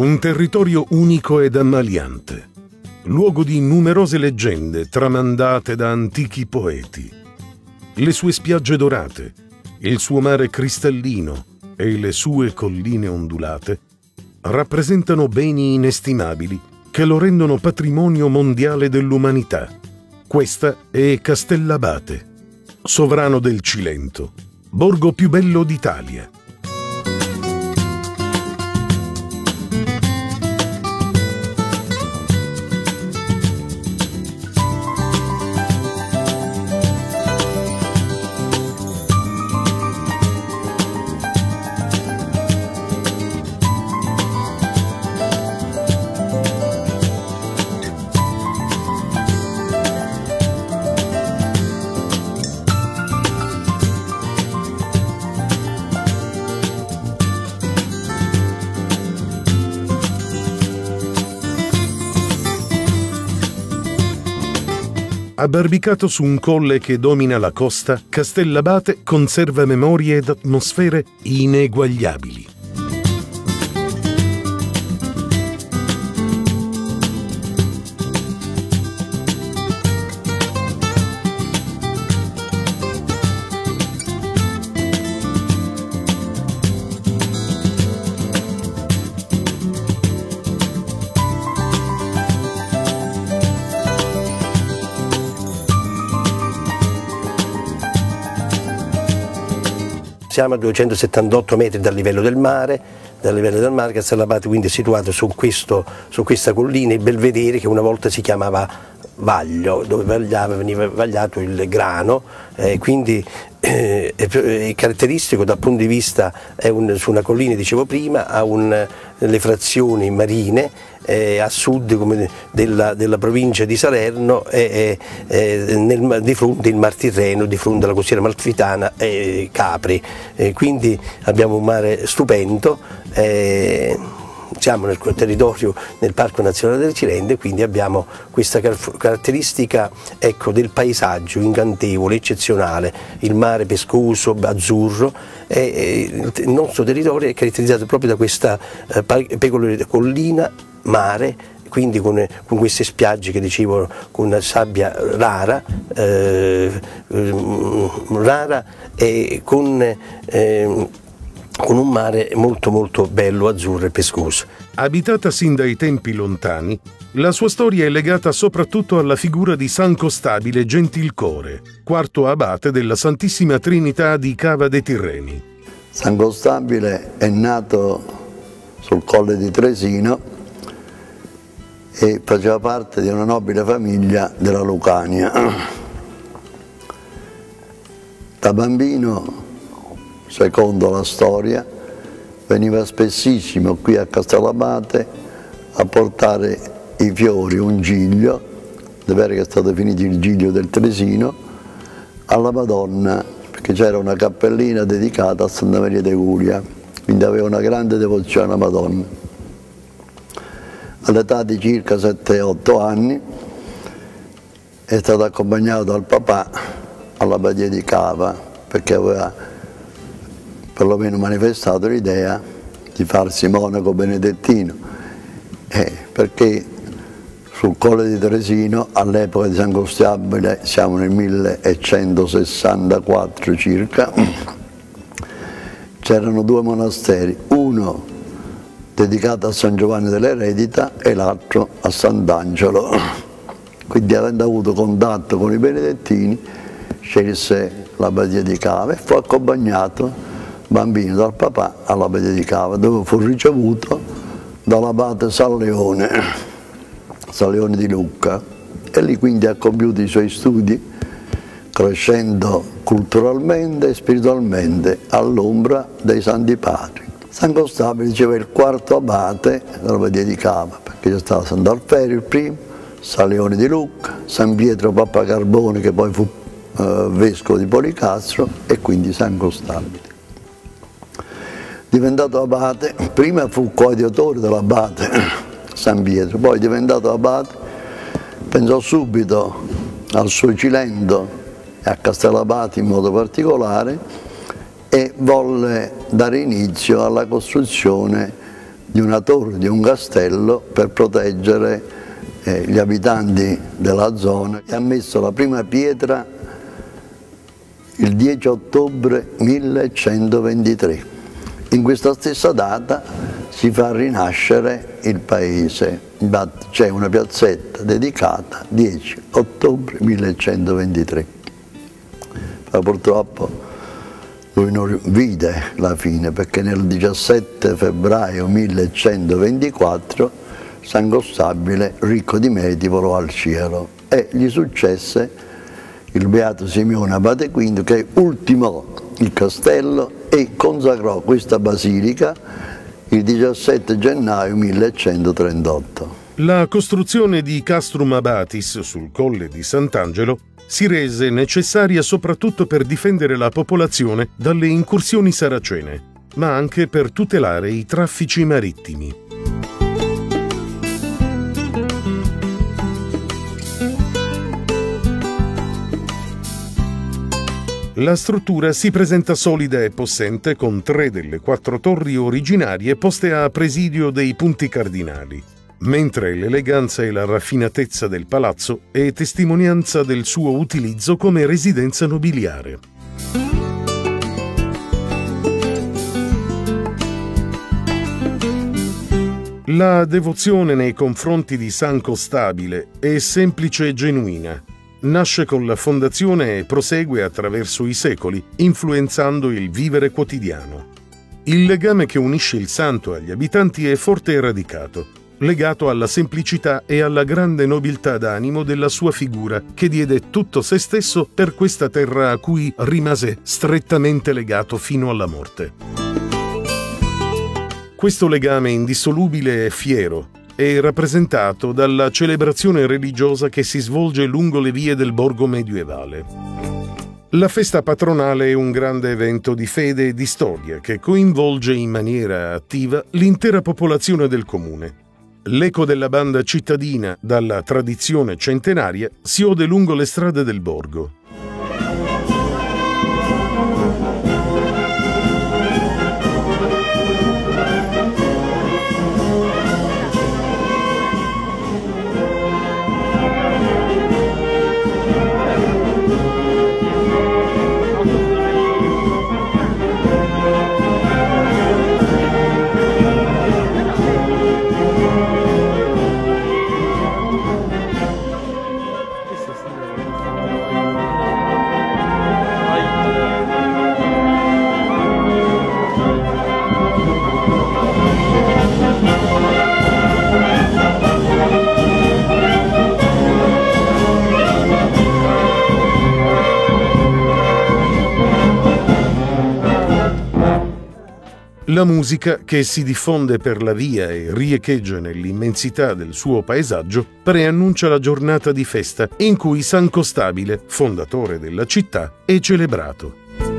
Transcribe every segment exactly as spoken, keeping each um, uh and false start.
Un territorio unico ed ammaliante, luogo di numerose leggende tramandate da antichi poeti. Le sue spiagge dorate, il suo mare cristallino e le sue colline ondulate rappresentano beni inestimabili che lo rendono patrimonio mondiale dell'umanità. Questa è Castellabate, sovrano del Cilento, borgo più bello d'Italia. Abbarbicato su un colle che domina la costa, Castellabate conserva memorie ed atmosfere ineguagliabili. Siamo a duecentosettantotto metri dal livello del mare, dal livello del mare Castellabate quindi è situato su, questo, su questa collina, il Belvedere, che una volta si chiamava Vaglio, dove vagliava, veniva vagliato il grano, eh, quindi eh, è, è caratteristico dal punto di vista, è un, su una collina, dicevo prima, ha un, le frazioni marine, eh, a sud come della, della provincia di Salerno, e eh, eh, nel, di fronte il Mar Tirreno, di fronte alla costiera amalfitana e Capri, eh, quindi abbiamo un mare stupendo. Eh, Siamo nel territorio del Parco Nazionale del Cilento, quindi abbiamo questa caratteristica, ecco, del paesaggio incantevole, eccezionale, il mare pescoso, azzurro, e il nostro territorio è caratterizzato proprio da questa eh, peculiare collina, mare, quindi con, con queste spiagge che dicevo, con una sabbia rara, eh, rara e con... Eh, con un mare molto molto bello, azzurro e pescoso. Abitata sin dai tempi lontani, la sua storia è legata soprattutto alla figura di San Costabile Gentilcore, quarto abate della Santissima Trinità di Cava dei Tirreni. San Costabile è nato sul Colle di Tresino e faceva parte di una nobile famiglia della Lucania. Da bambino, secondo la storia, veniva spessissimo qui a Castellabate a portare i fiori, un giglio, è vero che è stato finito il giglio del Tresino, alla Madonna, perché c'era una cappellina dedicata a Santa Maria de Gulia, quindi aveva una grande devozione alla Madonna. All'età di circa sette otto anni è stato accompagnato dal papà all'abbadia di Cava, perché aveva perlomeno manifestato l'idea di farsi monaco benedettino, eh, perché sul Colle di Tresino, all'epoca di San Costabile, siamo nel millecentosessantaquattro circa, c'erano due monasteri, uno dedicato a San Giovanni dell'Eredita e l'altro a Sant'Angelo. Quindi, avendo avuto contatto con i benedettini, scelse l'abbadia di Cava e fu accompagnato bambino dal papà all'abbadia di Cava, dove fu ricevuto dall'abate San Leone, San Leone di Lucca, e lì quindi ha compiuto i suoi studi, crescendo culturalmente e spiritualmente all'ombra dei Santi Padri. San Costabile diceva il quarto abate dell'abbadia di Cava, perché c'è stato Sant'Alferio il primo, San Leone di Lucca, San Pietro Papa Carbone, che poi fu eh, vescovo di Policastro, e quindi San Costabile. Diventato abate, prima fu coadiutore dell'abate San Pietro, poi diventato abate pensò subito al suo Cilento e a Castellabate in modo particolare, e volle dare inizio alla costruzione di una torre, di un castello per proteggere eh, gli abitanti della zona e ha messo la prima pietra il dieci ottobre millecentoventitré. In questa stessa data si fa rinascere il paese, infatti c'è una piazzetta dedicata dieci ottobre millecentoventitré. Ma purtroppo lui non vide la fine, perché nel diciassette febbraio millecentoventiquattro San Costabile, ricco di meriti, volò al cielo e gli successe il beato Simeone Abate quinto, che ultimò il castello e consacrò questa basilica il diciassette gennaio millecentotrentotto. La costruzione di Castrum Abatis sul colle di Sant'Angelo si rese necessaria soprattutto per difendere la popolazione dalle incursioni saracene, ma anche per tutelare i traffici marittimi. La struttura si presenta solida e possente, con tre delle quattro torri originarie poste a presidio dei punti cardinali, mentre l'eleganza e la raffinatezza del palazzo è testimonianza del suo utilizzo come residenza nobiliare. La devozione nei confronti di San Costabile è semplice e genuina. Nasce con la fondazione e prosegue attraverso i secoli, influenzando il vivere quotidiano. Il legame che unisce il santo agli abitanti è forte e radicato, legato alla semplicità e alla grande nobiltà d'animo della sua figura, che diede tutto se stesso per questa terra a cui rimase strettamente legato fino alla morte. Questo legame indissolubile è fiero, è rappresentato dalla celebrazione religiosa che si svolge lungo le vie del borgo medievale. La festa patronale è un grande evento di fede e di storia che coinvolge in maniera attiva l'intera popolazione del comune. L'eco della banda cittadina, dalla tradizione centenaria, si ode lungo le strade del borgo. La musica, che si diffonde per la via e riecheggia nell'immensità del suo paesaggio, preannuncia la giornata di festa in cui San Costabile, fondatore della città, è celebrato.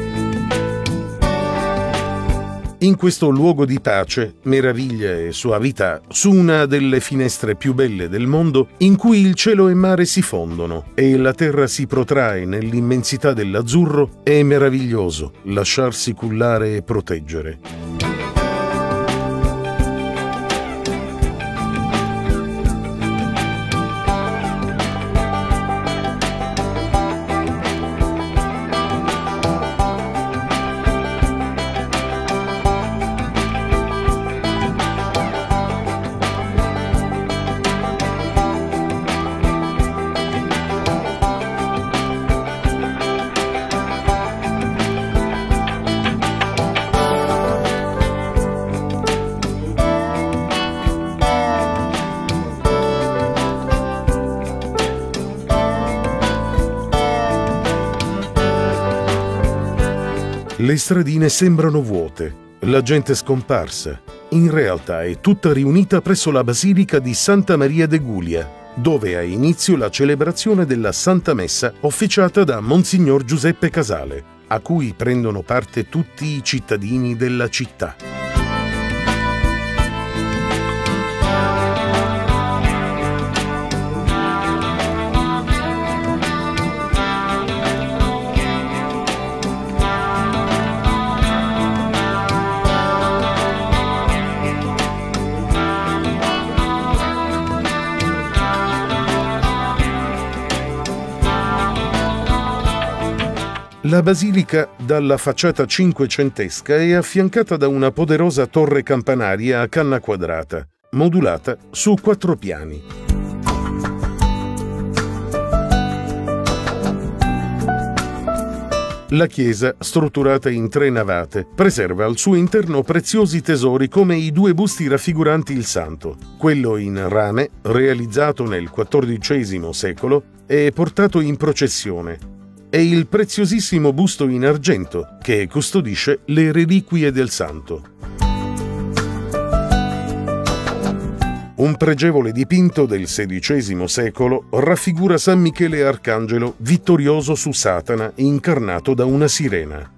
In questo luogo di pace, meraviglia e soavità, su una delle finestre più belle del mondo, in cui il cielo e mare si fondono e la terra si protrae nell'immensità dell'azzurro, è meraviglioso lasciarsi cullare e proteggere. Le stradine sembrano vuote, la gente scomparsa. In realtà è tutta riunita presso la Basilica di Santa Maria de Gulia, dove ha inizio la celebrazione della Santa Messa officiata da Monsignor Giuseppe Casale, a cui prendono parte tutti i cittadini della città. La basilica, dalla facciata cinquecentesca, è affiancata da una poderosa torre campanaria a canna quadrata, modulata su quattro piani. La chiesa, strutturata in tre navate, preserva al suo interno preziosi tesori come i due busti raffiguranti il santo, quello in rame, realizzato nel quattordicesimo secolo e portato in processione, e il preziosissimo busto in argento che custodisce le reliquie del santo. Un pregevole dipinto del sedicesimo secolo raffigura San Michele Arcangelo vittorioso su Satana incarnato da una sirena.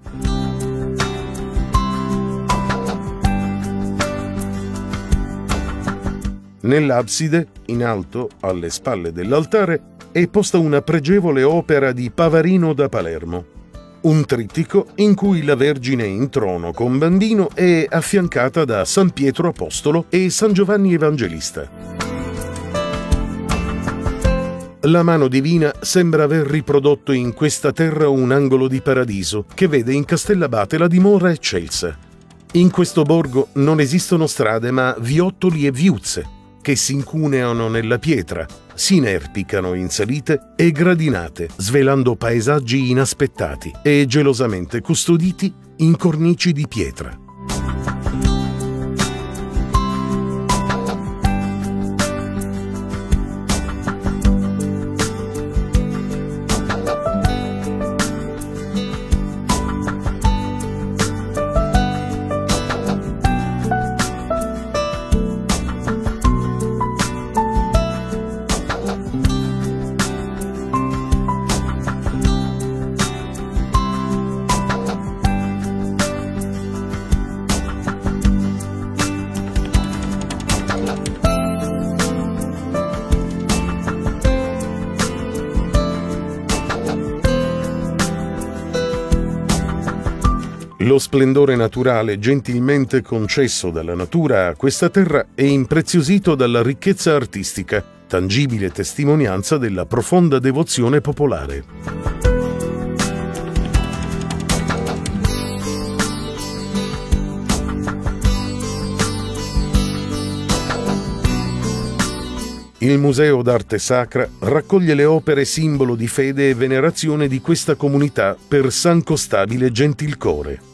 Nell'abside, in alto, alle spalle dell'altare, è posta una pregevole opera di Pavarino da Palermo, un trittico in cui la Vergine in trono con bambino è affiancata da San Pietro Apostolo e San Giovanni Evangelista. La mano divina sembra aver riprodotto in questa terra un angolo di paradiso che vede in Castellabate la dimora eccelsa. In questo borgo non esistono strade ma viottoli e viuzze che si incuneano nella pietra, si inerpicano in salite e gradinate, svelando paesaggi inaspettati e gelosamente custoditi in cornici di pietra. Lo splendore naturale gentilmente concesso dalla natura a questa terra è impreziosito dalla ricchezza artistica, tangibile testimonianza della profonda devozione popolare. Il Museo d'Arte Sacra raccoglie le opere simbolo di fede e venerazione di questa comunità per San Costabile Gentilcore.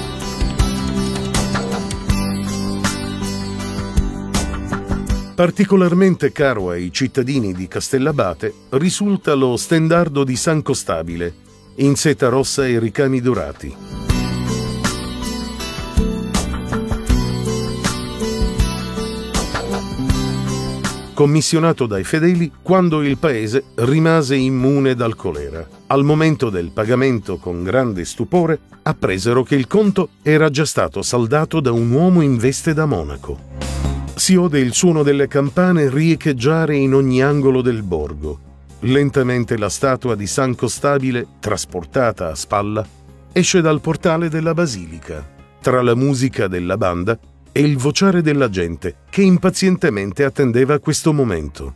Particolarmente caro ai cittadini di Castellabate risulta lo stendardo di San Costabile, in seta rossa e ricami dorati. Commissionato dai fedeli quando il paese rimase immune dal colera. Al momento del pagamento, con grande stupore, appresero che il conto era già stato saldato da un uomo in veste da monaco. Si ode il suono delle campane riecheggiare in ogni angolo del borgo. Lentamente la statua di San Costabile, trasportata a spalla, esce dal portale della basilica, tra la musica della banda e il vociare della gente che impazientemente attendeva questo momento.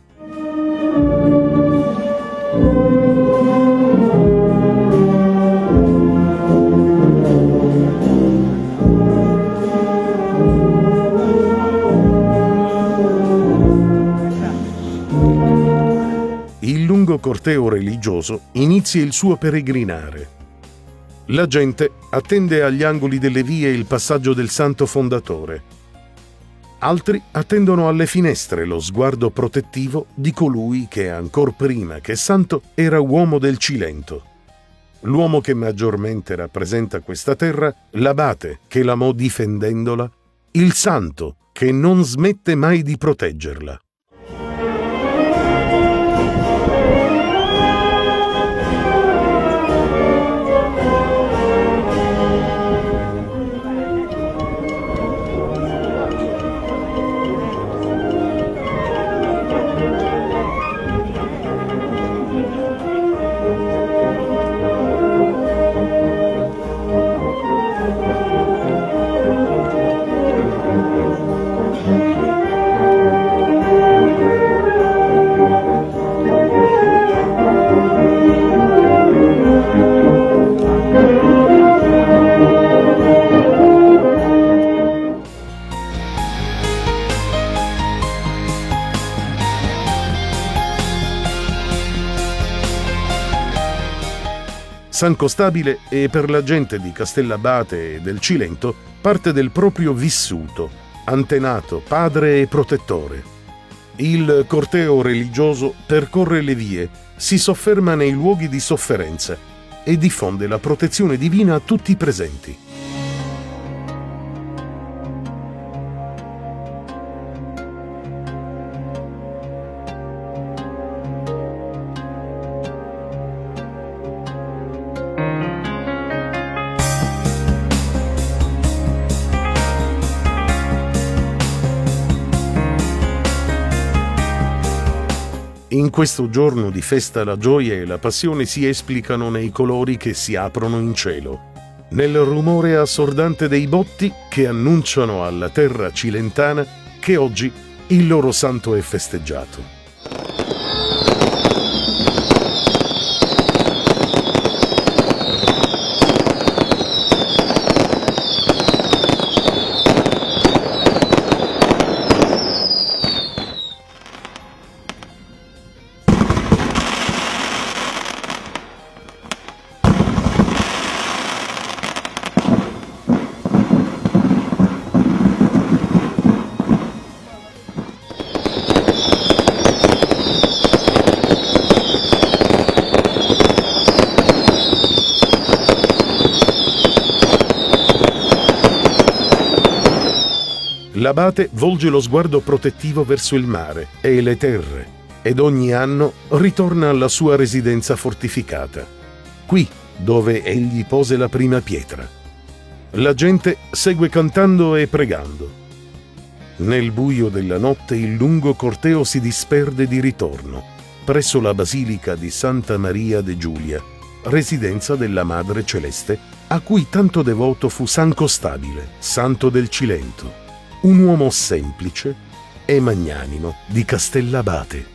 Il lungo corteo religioso inizia il suo peregrinare. La gente attende agli angoli delle vie il passaggio del santo fondatore. Altri attendono alle finestre lo sguardo protettivo di colui che ancor prima che santo era uomo del Cilento. L'uomo che maggiormente rappresenta questa terra, l'abate che l'amò difendendola, il santo che non smette mai di proteggerla. San Costabile è per la gente di Castellabate e del Cilento parte del proprio vissuto, antenato, padre e protettore. Il corteo religioso percorre le vie, si sofferma nei luoghi di sofferenza e diffonde la protezione divina a tutti i presenti. In questo giorno di festa la gioia e la passione si esplicano nei colori che si aprono in cielo, nel rumore assordante dei botti che annunciano alla terra cilentana che oggi il loro santo è festeggiato. L'abate volge lo sguardo protettivo verso il mare e le terre ed ogni anno ritorna alla sua residenza fortificata, qui dove egli pose la prima pietra. La gente segue cantando e pregando. Nel buio della notte il lungo corteo si disperde di ritorno presso la basilica di Santa Maria de Giulia, residenza della Madre Celeste, a cui tanto devoto fu San Costabile, santo del Cilento, un uomo semplice e magnanimo di Castellabate.